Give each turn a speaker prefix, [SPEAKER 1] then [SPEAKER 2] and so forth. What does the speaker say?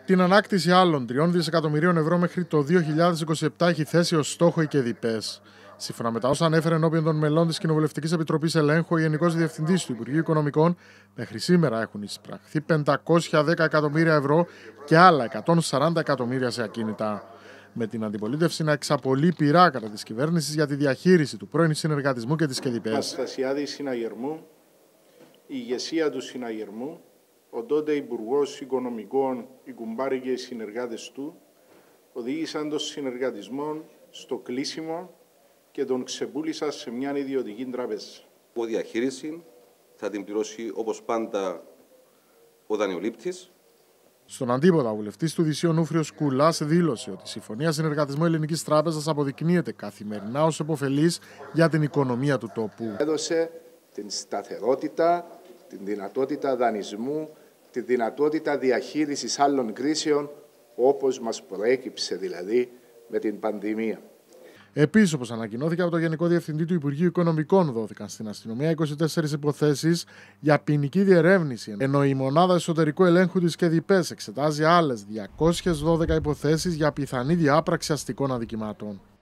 [SPEAKER 1] Την ανάκτηση άλλων 3 δισεκατομμυρίων ευρώ μέχρι το 2027 έχει θέσει ως στόχο η ΚΕΔΙΠΕΣ. Σύμφωνα με τα όσα ανέφερε ενώπιον των μελών της Κοινοβουλευτικής Επιτροπής Ελέγχου, ο Γενικός Διευθυντής του Υπουργείου Οικονομικών, μέχρι σήμερα έχουν εισπραχθεί 510 εκατομμύρια ευρώ και άλλα 140 εκατομμύρια σε ακίνητα. Με την αντιπολίτευση να εξαπολύει πειρά κατά της κυβέρνησης για τη διαχείριση του πρώην συνεργατισμού και της ΚΕΔΙΠΕΣ.
[SPEAKER 2] Αναστασιάδη συναγερμού, η ηγεσία του συναγερμού, ο τότε Υπουργός Οικονομικών, οι κουμπάροι και οι συνεργάτες του, οδήγησαν τον συνεργατισμό στο κλείσιμο και τον ξεπούλησαν σε μια ιδιωτική τράπεζα.
[SPEAKER 3] Η διαχείριση θα την πληρώσει όπως πάντα ο δανειολήπτης.
[SPEAKER 1] Στον αντίποδα, ο βουλευτής του Δυσσίου Νούφριος Κουλάς δήλωσε ότι η Συμφωνία Συνεργατισμού Ελληνικής Τράπεζας αποδεικνύεται καθημερινά ως επωφελής για την οικονομία του τόπου.
[SPEAKER 2] Έδωσε την σταθερότητα, την δυνατότητα δανεισμού, τη δυνατότητα διαχείρισης άλλων κρίσεων, όπως μας προέκυψε δηλαδή με την πανδημία.
[SPEAKER 1] Επίσης, όπως ανακοινώθηκε από το Γενικό Διευθυντή του Υπουργείου Οικονομικών, δόθηκαν στην αστυνομία 24 υποθέσεις για ποινική διερεύνηση, ενώ η Μονάδα Εσωτερικού Ελέγχου της ΚΕΔΙΠΕΣ εξετάζει άλλες 212 υποθέσεις για πιθανή διάπραξη αστικών αδικημάτων.